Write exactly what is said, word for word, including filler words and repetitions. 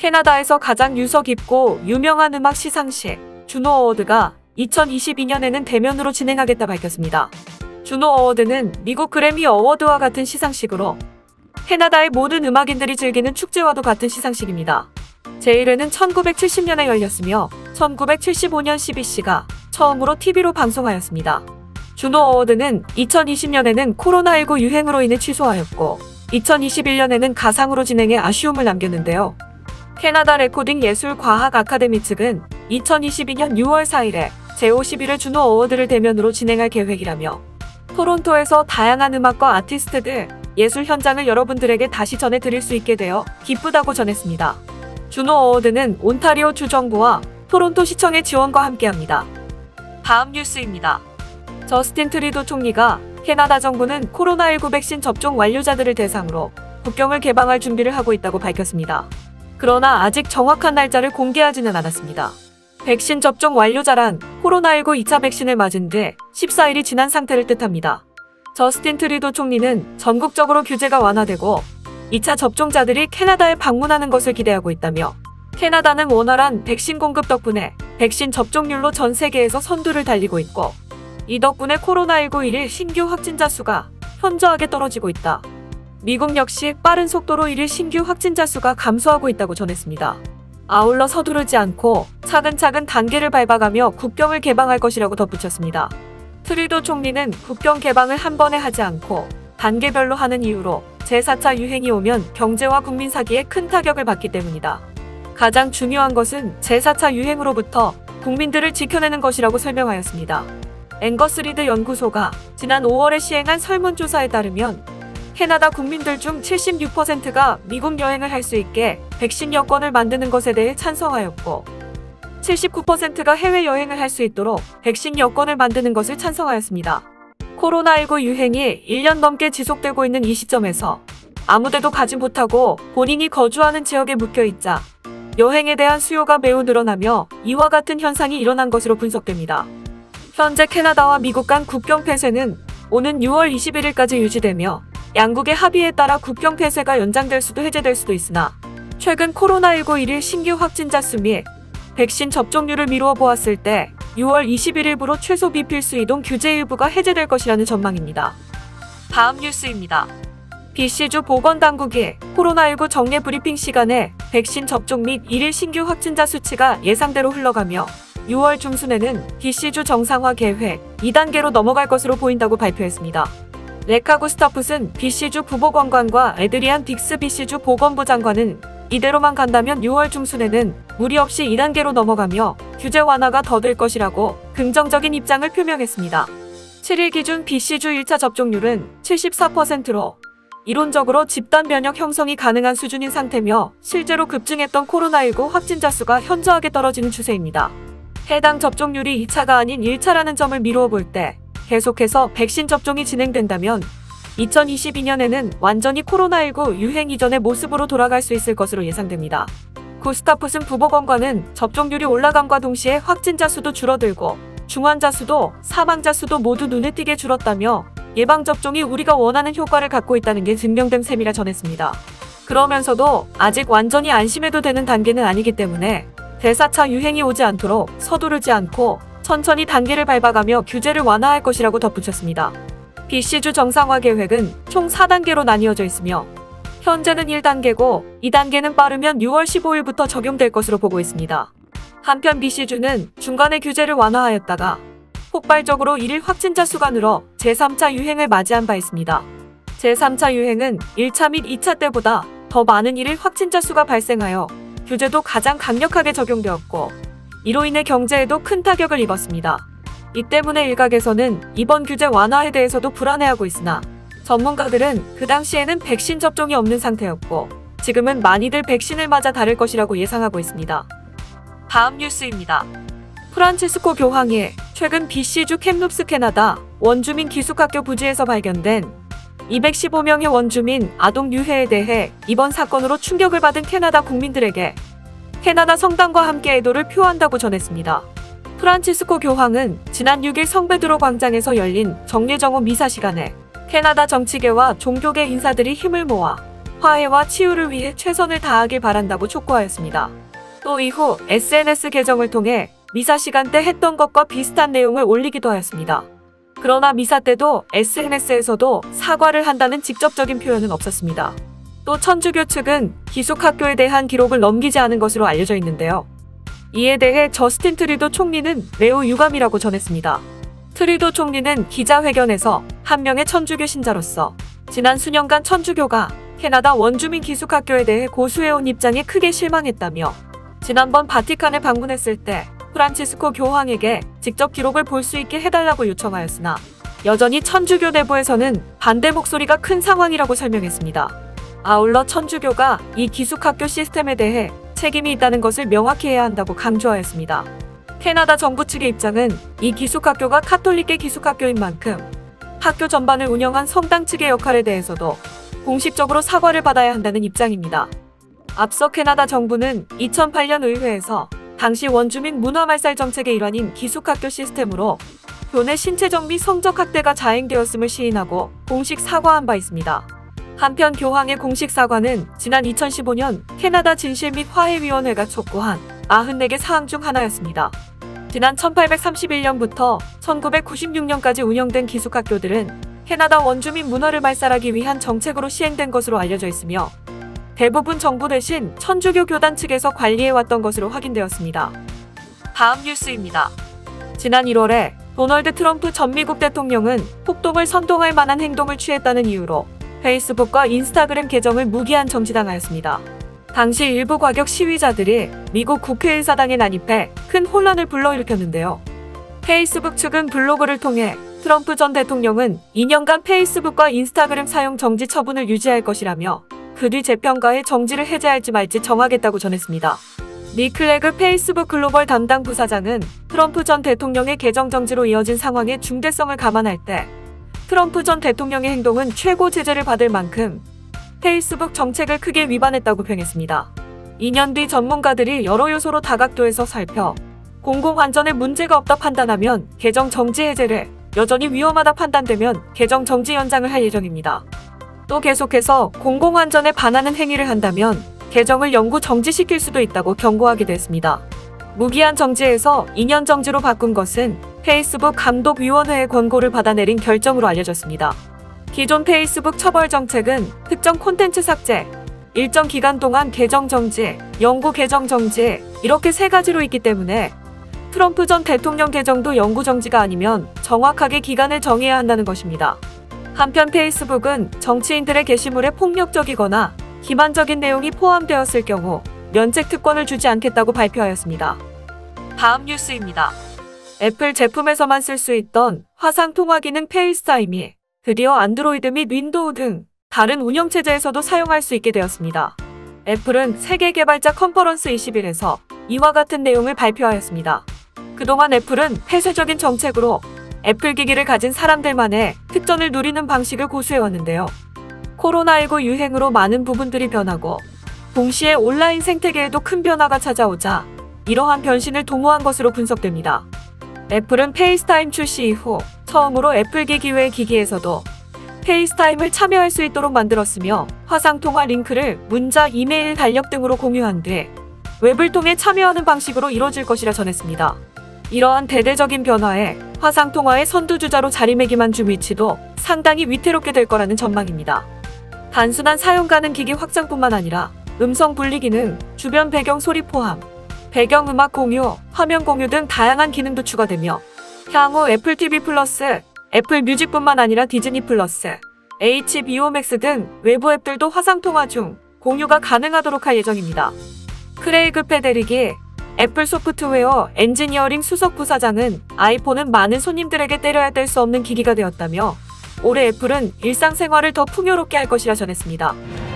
캐나다에서 가장 유서 깊고 유명한 음악 시상식 주노 어워드가 이천이십이 년에는 대면으로 진행하겠다 밝혔습니다. 주노 어워드는 미국 그래미 어워드와 같은 시상식으로 캐나다의 모든 음악인들이 즐기는 축제와도 같은 시상식입니다. 제일 회는 천구백칠십 년에 열렸으며 천구백칠십오 년 씨비씨가 처음으로 티비로 방송하였습니다. 주노 어워드는 이천이십 년에는 코로나십구 유행으로 인해 취소하였고 이천이십일 년에는 가상으로 진행해 아쉬움을 남겼는데요. 캐나다 레코딩 예술 과학 아카데미 측은 이천이십이 년 유월 사일에 제오십일 회 주노 어워드를 대면으로 진행할 계획이라며 토론토에서 다양한 음악과 아티스트들, 예술 현장을 여러분들에게 다시 전해드릴 수 있게 되어 기쁘다고 전했습니다. 주노 어워드는 온타리오 주정부와 토론토 시청의 지원과 함께합니다. 다음 뉴스입니다. 저스틴 트리도 총리가 캐나다 정부는 코로나십구 백신 접종 완료자들을 대상으로 국경을 개방할 준비를 하고 있다고 밝혔습니다. 그러나 아직 정확한 날짜를 공개하지는 않았습니다. 백신 접종 완료자란 코로나십구 이 차 백신을 맞은 뒤 십사 일이 지난 상태를 뜻합니다. 저스틴 트리도 총리는 전국적으로 규제가 완화되고 이 차 접종자들이 캐나다에 방문하는 것을 기대하고 있다며 캐나다는 원활한 백신 공급 덕분에 백신 접종률로 전 세계에서 선두를 달리고 있고 이 덕분에 코로나십구 일일 신규 확진자 수가 현저하게 떨어지고 있다. 미국 역시 빠른 속도로 일일 신규 확진자 수가 감소하고 있다고 전했습니다. 아울러 서두르지 않고 차근차근 단계를 밟아가며 국경을 개방할 것이라고 덧붙였습니다. 트리도 총리는 국경 개방을 한 번에 하지 않고 단계별로 하는 이유로 제사 차 유행이 오면 경제와 국민 사기에 큰 타격을 받기 때문이다. 가장 중요한 것은 제사 차 유행으로부터 국민들을 지켜내는 것이라고 설명하였습니다. 앵거스 리드 연구소가 지난 오월에 시행한 설문조사에 따르면 캐나다 국민들 중 칠십육 퍼센트가 미국 여행을 할 수 있게 백신 여권을 만드는 것에 대해 찬성하였고 칠십구 퍼센트가 해외여행을 할 수 있도록 백신 여권을 만드는 것을 찬성하였습니다. 코로나십구 유행이 일 년 넘게 지속되고 있는 이 시점에서 아무데도 가지 못하고 본인이 거주하는 지역에 묶여있자 여행에 대한 수요가 매우 늘어나며 이와 같은 현상이 일어난 것으로 분석됩니다. 현재 캐나다와 미국 간 국경 폐쇄는 오는 유월 이십일일까지 유지되며 양국의 합의에 따라 국경 폐쇄가 연장될 수도 해제될 수도 있으나 최근 코로나십구 일일 신규 확진자 수 및 백신 접종률을 미루어 보았을 때 유월 이십일일부로 최소 비필수 이동 규제 일부가 해제될 것이라는 전망입니다. 다음 뉴스입니다. 비씨주 보건당국이 코로나십구 정례 브리핑 시간에 백신 접종 및 일일 신규 확진자 수치가 예상대로 흘러가며 유월 중순에는 비씨주 정상화 계획 이 단계로 넘어갈 것으로 보인다고 발표했습니다. 레카 구스타프슨 비씨주 부보건관과 에드리안 딕스 비씨주 보건부 장관은 이대로만 간다면 유월 중순에는 무리 없이 이 단계로 넘어가며 규제 완화가 더딜 것이라고 긍정적인 입장을 표명했습니다. 칠일 기준 비씨주 일 차 접종률은 칠십사 퍼센트로 이론적으로 집단 면역 형성이 가능한 수준인 상태며 실제로 급증했던 코로나십구 확진자 수가 현저하게 떨어지는 추세입니다. 해당 접종률이 이 차가 아닌 일 차라는 점을 미루어 볼 때 계속해서 백신 접종이 진행된다면 이천이십이 년에는 완전히 코로나십구 유행 이전의 모습으로 돌아갈 수 있을 것으로 예상됩니다. 구스타프슨 부보건관은 접종률이 올라감과 동시에 확진자 수도 줄어들고 중환자 수도 사망자 수도 모두 눈에 띄게 줄었다며 예방접종이 우리가 원하는 효과를 갖고 있다는 게 증명된 셈이라 전했습니다. 그러면서도 아직 완전히 안심해도 되는 단계는 아니기 때문에 대사 차 유행이 오지 않도록 서두르지 않고 천천히 단계를 밟아가며 규제를 완화할 것이라고 덧붙였습니다. 비씨주 정상화 계획은 총 사 단계로 나뉘어져 있으며 현재는 일 단계고 이 단계는 빠르면 유월 십오일부터 적용될 것으로 보고 있습니다. 한편 비씨주는 중간에 규제를 완화하였다가 폭발적으로 일일 확진자 수가 늘어 제삼 차 유행을 맞이한 바 있습니다. 제삼 차 유행은 일 차 및 이 차 때보다 더 많은 일일 확진자 수가 발생하여 규제도 가장 강력하게 적용되었고 이로 인해 경제에도 큰 타격을 입었습니다. 이 때문에 일각에서는 이번 규제 완화에 대해서도 불안해하고 있으나 전문가들은 그 당시에는 백신 접종이 없는 상태였고 지금은 많이들 백신을 맞아 다를 것이라고 예상하고 있습니다. 다음 뉴스입니다. 프란치스코 교황이 최근 비씨주 캡룹스 캐나다 원주민 기숙학교 부지에서 발견된 이백십오 명의 원주민 아동 유해에 대해 이번 사건으로 충격을 받은 캐나다 국민들에게 캐나다 성당과 함께 애도를 표한다고 전했습니다. 프란치스코 교황은 지난 육일 성베드로 광장에서 열린 정례정오 미사 시간에 캐나다 정치계와 종교계 인사들이 힘을 모아 화해와 치유를 위해 최선을 다하길 바란다고 촉구하였습니다. 또 이후 에스엔에스 계정을 통해 미사 시간 때 했던 것과 비슷한 내용을 올리기도 하였습니다. 그러나 미사 때도 에스엔에스에서도 사과를 한다는 직접적인 표현은 없었습니다. 또 천주교 측은 기숙학교에 대한 기록을 넘기지 않은 것으로 알려져 있는데요. 이에 대해 저스틴 트리도 총리는 매우 유감이라고 전했습니다. 트리도 총리는 기자회견에서 한 명의 천주교 신자로서 지난 수년간 천주교가 캐나다 원주민 기숙학교에 대해 고수해온 입장에 크게 실망했다며 지난번 바티칸에 방문했을 때 프란치스코 교황에게 직접 기록을 볼 수 있게 해달라고 요청하였으나 여전히 천주교 내부에서는 반대 목소리가 큰 상황이라고 설명했습니다. 아울러 천주교가 이 기숙학교 시스템에 대해 책임이 있다는 것을 명확히 해야 한다고 강조하였습니다. 캐나다 정부 측의 입장은 이 기숙학교가 카톨릭계 기숙학교인 만큼 학교 전반을 운영한 성당 측의 역할에 대해서도 공식적으로 사과를 받아야 한다는 입장입니다. 앞서 캐나다 정부는 이천팔 년 의회에서 당시 원주민 문화말살 정책의 일환인 기숙학교 시스템으로 교내 신체적 및 성적 학대가 자행되었음을 시인하고 공식 사과한 바 있습니다. 한편 교황의 공식 사과는 지난 이천십오 년 캐나다 진실 및 화해위원회가 촉구한 구십사 개 사항 중 하나였습니다. 지난 천팔백삼십일 년부터 천구백구십육 년까지 운영된 기숙학교들은 캐나다 원주민 문화를 말살하기 위한 정책으로 시행된 것으로 알려져 있으며 대부분 정부 대신 천주교 교단 측에서 관리해왔던 것으로 확인되었습니다. 다음 뉴스입니다. 지난 일월에 도널드 트럼프 전 미국 대통령은 폭동을 선동할 만한 행동을 취했다는 이유로 페이스북과 인스타그램 계정을 무기한 정지당하였습니다. 당시 일부 과격 시위자들이 미국 국회의사당에 난입해 큰 혼란을 불러일으켰는데요. 페이스북 측은 블로그를 통해 트럼프 전 대통령은 이 년간 페이스북과 인스타그램 사용 정지 처분을 유지할 것이라며 그 뒤 재평가해 정지를 해제할지 말지 정하겠다고 전했습니다. 니클레그 페이스북 글로벌 담당 부사장은 트럼프 전 대통령의 계정 정지로 이어진 상황의 중대성을 감안할 때 트럼프 전 대통령의 행동은 최고 제재를 받을 만큼 페이스북 정책을 크게 위반했다고 평했습니다. 이 년 뒤 전문가들이 여러 요소로 다각도에서 살펴 공공안전에 문제가 없다 판단하면 계정 정지 해제를, 여전히 위험하다 판단되면 계정 정지 연장을 할 예정입니다. 또 계속해서 공공안전에 반하는 행위를 한다면 계정을 영구 정지시킬 수도 있다고 경고하기도 했습니다. 무기한 정지에서 이 년 정지로 바꾼 것은 페이스북 감독위원회의 권고를 받아 내린 결정으로 알려졌습니다. 기존 페이스북 처벌 정책은 특정 콘텐츠 삭제, 일정 기간 동안 계정 정지, 영구 계정 정지 이렇게 세 가지로 있기 때문에 트럼프 전 대통령 계정도 영구 정지가 아니면 정확하게 기간을 정해야 한다는 것입니다. 한편 페이스북은 정치인들의 게시물에 폭력적이거나 기만적인 내용이 포함되었을 경우 면책 특권을 주지 않겠다고 발표하였습니다. 다음 뉴스입니다. 애플 제품에서만 쓸 수 있던 화상 통화 기능 페이스타임이 드디어 안드로이드 및 윈도우 등 다른 운영체제에서도 사용할 수 있게 되었습니다. 애플은 세계 개발자 컨퍼런스 이십 일에서 이와 같은 내용을 발표하였습니다. 그동안 애플은 폐쇄적인 정책으로 애플 기기를 가진 사람들만의 특전을 누리는 방식을 고수해왔는데요. 코로나십구 유행으로 많은 부분들이 변하고 동시에 온라인 생태계에도 큰 변화가 찾아오자 이러한 변신을 도모한 것으로 분석됩니다. 애플은 페이스타임 출시 이후 처음으로 애플 기기 외 기기에서도 페이스타임을 참여할 수 있도록 만들었으며 화상통화 링크를 문자, 이메일, 달력 등으로 공유한 뒤 웹을 통해 참여하는 방식으로 이루어질 것이라 전했습니다. 이러한 대대적인 변화에 화상통화의 선두주자로 자리매김한 줌 위치도 상당히 위태롭게 될 거라는 전망입니다. 단순한 사용 가능 기기 확장뿐만 아니라 음성 분리 기능, 주변 배경 소리 포함, 배경음악 공유, 화면 공유 등 다양한 기능도 추가되며 향후 애플 티비 플러스, 애플 뮤직뿐만 아니라 디즈니 플러스, 에이치비오 맥스 등 외부 앱들도 화상통화 중 공유가 가능하도록 할 예정입니다. 크레이그 페데릭이 애플 소프트웨어 엔지니어링 수석 부사장은 아이폰은 많은 손님들에게 때려야 뗄 수 없는 기기가 되었다며 올해 애플은 일상생활을 더 풍요롭게 할 것이라 전했습니다.